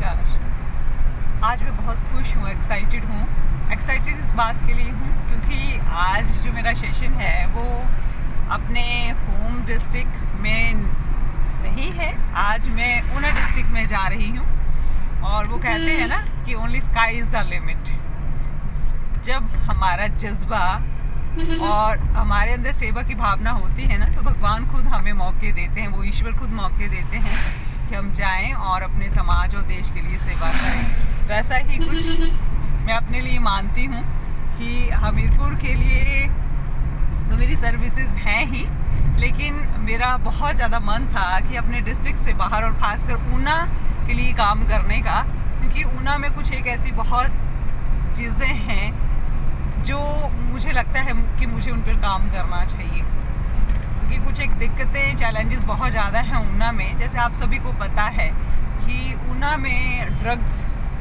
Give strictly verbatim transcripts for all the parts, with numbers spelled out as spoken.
नमस्कार। आज मैं बहुत खुश हूँ, एक्साइटेड हूँ। एक्साइटेड इस बात के लिए हूँ क्योंकि आज जो मेरा सेशन है वो अपने होम डिस्ट्रिक्ट में नहीं है। आज मैं ऊना डिस्ट्रिक्ट में जा रही हूँ और वो कहते हैं ना कि only sky is the limit. जब हमारा जज्बा और हमारे अंदर सेवा की भावना होती है ना, तो भगवान खुद हमें मौके देते हैं, वो ईश्वर खुद मौके देते हैं कि हम जाएं और अपने समाज और देश के लिए सेवा करें। वैसा ही कुछ मैं अपने लिए मानती हूँ कि हमीरपुर के लिए तो मेरी सर्विसेज हैं ही, लेकिन मेरा बहुत ज़्यादा मन था कि अपने डिस्ट्रिक्ट से बाहर और ख़ासकर ऊना के लिए काम करने का, क्योंकि ऊना में कुछ एक ऐसी बहुत चीज़ें हैं जो मुझे लगता है कि मुझे उन पर काम करना चाहिए, क्योंकि कुछ एक दिक्कतें चैलेंजेस बहुत ज़्यादा हैं ऊना में। जैसे आप सभी को पता है कि ऊना में ड्रग्स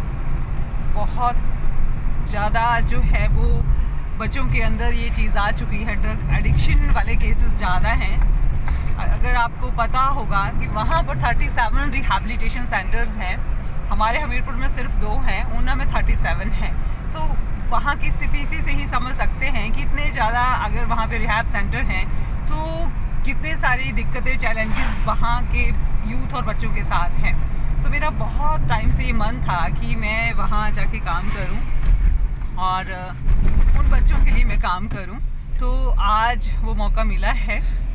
बहुत ज़्यादा जो है वो बच्चों के अंदर ये चीज़ आ चुकी है। ड्रग एडिक्शन वाले केसेस ज़्यादा हैं। अगर आपको पता होगा कि वहाँ पर सैंतीस रिहैबिलिटेशन सेंटर्स हैं, हमारे हमीरपुर में सिर्फ दो हैं, ऊना में सैंतीस हैं। तो वहाँ की स्थिति इसी से ही समझ सकते हैं कि इतने ज़्यादा अगर वहाँ पे रिहैब सेंटर हैं तो कितने सारी दिक्कतें चैलेंजेस वहाँ के यूथ और बच्चों के साथ हैं। तो मेरा बहुत टाइम से ये मन था कि मैं वहाँ जाके काम करूँ और उन बच्चों के लिए मैं काम करूँ। तो आज वो मौका मिला है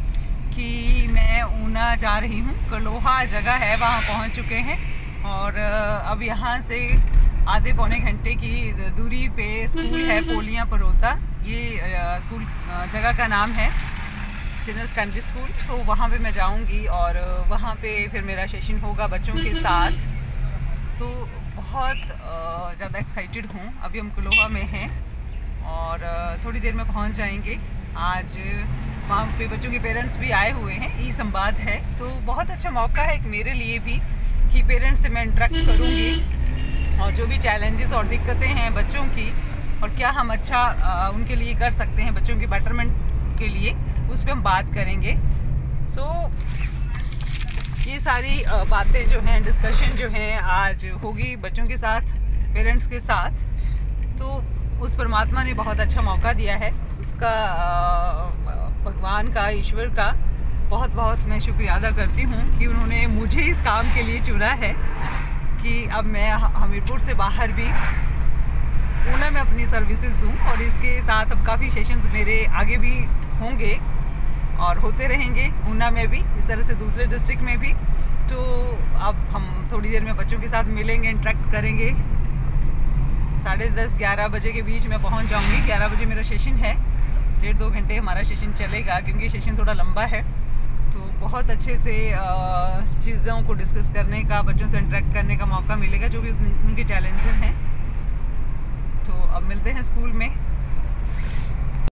कि मैं ऊना जा रही हूँ। कलोहा जगह है, वहाँ पहुँच चुके हैं और अब यहाँ से आधे पौने घंटे की दूरी पे स्कूल है पोलिया परोता। ये स्कूल जगह का नाम है सीनियर सेकेंडरी स्कूल। तो वहाँ पे मैं जाऊँगी और वहाँ पे फिर मेरा सेशन होगा बच्चों के साथ। तो बहुत ज़्यादा एक्साइटेड हूँ। अभी हम कलोहा में हैं और थोड़ी देर में पहुँच जाएंगे। आज वहाँ पे बच्चों के पेरेंट्स भी आए हुए हैं, ई संवाद है। तो बहुत अच्छा मौका है एक मेरे लिए भी कि पेरेंट्स से मैं इंटरेक्ट करूँगी और जो भी चैलेंजेस और दिक्कतें हैं बच्चों की और क्या हम अच्छा आ, उनके लिए कर सकते हैं बच्चों के बेटरमेंट के लिए, उस पर हम बात करेंगे। सो so, ये सारी आ, बातें जो हैं, डिस्कशन जो हैं आज होगी बच्चों के साथ, पेरेंट्स के साथ। तो उस परमात्मा ने बहुत अच्छा मौका दिया है, उसका भगवान का, ईश्वर का बहुत बहुत मैं शुक्रिया अदा करती हूँ कि उन्होंने मुझे इस काम के लिए चुना है कि अब मैं हमीरपुर से बाहर भी ऊना में अपनी सर्विसेज दूँ। और इसके साथ अब काफ़ी सेशंस मेरे आगे भी होंगे और होते रहेंगे ऊना में भी, इस तरह से दूसरे डिस्ट्रिक्ट में भी। तो अब हम थोड़ी देर में बच्चों के साथ मिलेंगे, इंटरेक्ट करेंगे। साढ़े दस ग्यारह बजे के बीच में पहुंच जाऊंगी। ग्यारह बजे मेरा सेशन है, डेढ़ दो घंटे हमारा सेशन चलेगा क्योंकि सेशन थोड़ा लंबा है। तो बहुत अच्छे से चीज़ों को डिस्कस करने का, बच्चों से इंटरेक्ट करने का मौका मिलेगा, जो भी उनके चैलेंजेस हैं। तो अब मिलते हैं स्कूल में।